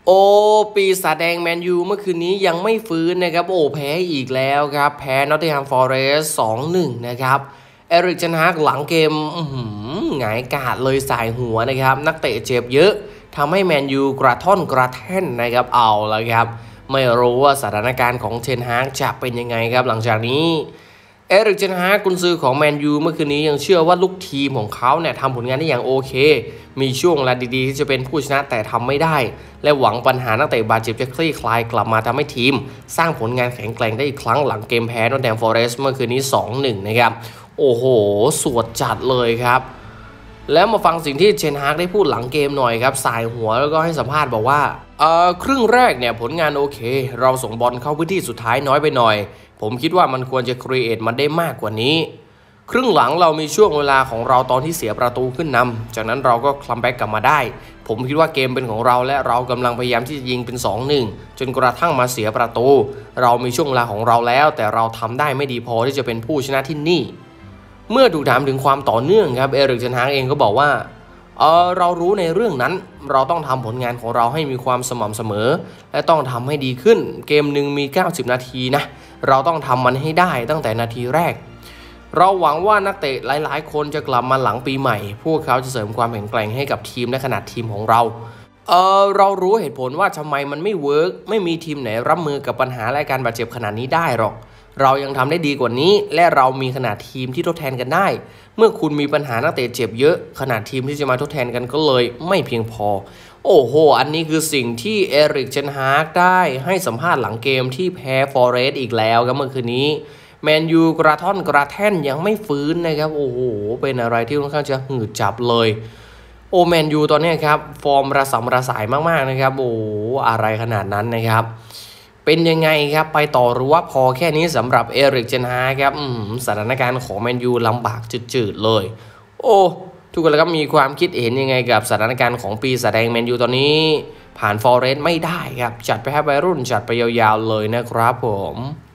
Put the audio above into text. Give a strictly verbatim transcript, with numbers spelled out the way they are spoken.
โอ้ปีศาจแดงแมนยูเมื่อคืนนี้ยังไม่ฟื้นนะครับโอ้แพ้อีกแล้วครับแพ้นอตติงแฮมฟอเรสต์ สองหนึ่ง นะครับเอริก เทนฮากหลังเกมหงายกาดเลยสายหัวนะครับนักเตะเจ็บเยอะทำให้แมนยูกระท่อนกระแท่นนะครับเอาแล้วครับไม่รู้ว่าสถานการณ์ของเทนฮากจะเป็นยังไงครับหลังจากนี้เอริก เทนฮากกุนซือของแมนยูเมื่อคืนนี้ยังเชื่อว่าลูกทีมของเขาเนี่ยทำผลงานได้อย่างโอเคมีช่วงเวลาดีๆที่จะเป็นผู้ชนะแต่ทำไม่ได้และหวังปัญหานักเตะบาดเจ็บจะคลี่คลายกลับมาทำให้ทีมสร้างผลงานแข็งแกร่งได้อีกครั้งหลังเกมแพ้นอตติงแฮมฟอเรสต์เมื่อคืนนี้ สองหนึ่ง นะครับโอ้โหสวดจัดเลยครับแล้วมาฟังสิ่งที่เทนฮากได้พูดหลังเกมหน่อยครับสายหัวแล้วก็ให้สัมภาษณ์บอกว่าเอ่อครึ่งแรกเนี่ยผลงานโอเคเราส่งบอลเข้าพื้นที่สุดท้ายน้อยไปหน่อยผมคิดว่ามันควรจะครีเอทมันได้มากกว่านี้ครึ่งหลังเรามีช่วงเวลาของเราตอนที่เสียประตูขึ้นนำจากนั้นเราก็คัมแบ็กกลับมาได้ผมคิดว่าเกมเป็นของเราและเรากำลังพยายามที่จะยิงเป็น สองหนึ่ง จนกระทั่งมาเสียประตูเรามีช่วงเวลาของเราแล้วแต่เราทำได้ไม่ดีพอที่จะเป็นผู้ชนะที่นี่เมื่อถูกถามถึงความต่อเนื่องครับเอริก เทนฮากเองก็บอกว่าเออเรารู้ในเรื่องนั้นเราต้องทำผลงานของเราให้มีความสม่ำเสมอและต้องทำให้ดีขึ้นเกมหนึ่งมีเก้าสิบนาทีนะเราต้องทำมันให้ได้ตั้งแต่นาทีแรกเราหวังว่านักเตะหลายๆคนจะกลับมาหลังปีใหม่พวกเขาจะเสริมความแข็งแกร่งให้กับทีมและขนาดทีมของเราเออเรารู้เหตุผลว่าทำไมมันไม่เวิร์กไม่มีทีมไหนรับมือกับปัญหาและการบาดเจ็บขนาดนี้ได้หรอกเรายังทำได้ดีกว่านี้และเรามีขนาดทีมที่ทดแทนกันได้เมื่อคุณมีปัญหานักเตะเจ็บเยอะขนาดทีมที่จะมาทดแทนกันก็เลยไม่เพียงพอโอ้โหอันนี้คือสิ่งที่เอริก เทนฮากได้ให้สัมภาษณ์หลังเกมที่แพ้ฟอเรสต์อีกแล้วครับเมื่อคืนนี้แมนยูกระท่อนกระแท่นยังไม่ฟื้นนะครับโอ้โหเป็นอะไรที่ค่อนข้างจะหืดจับเลยโอแมนยูตอนนี้ครับฟอร์มระสำระสายมากๆนะครับโอ้อะไรขนาดนั้นนะครับเป็นยังไงครับไปต่อหรือว่าพอแค่นี้สำหรับเอริก เทนฮากครับสถานการณ์ของแมนยูลำบากจืดๆเลยโอ้ทุกคนแล้วก็มีความคิดเห็นยังไงกับสถานการณ์ของปีศาจแดงแมนยูตอนนี้ผ่านฟอเรสต์ไม่ได้ครับจัดไปให้วัยรุ่นจัดไปยาวๆเลยนะครับผม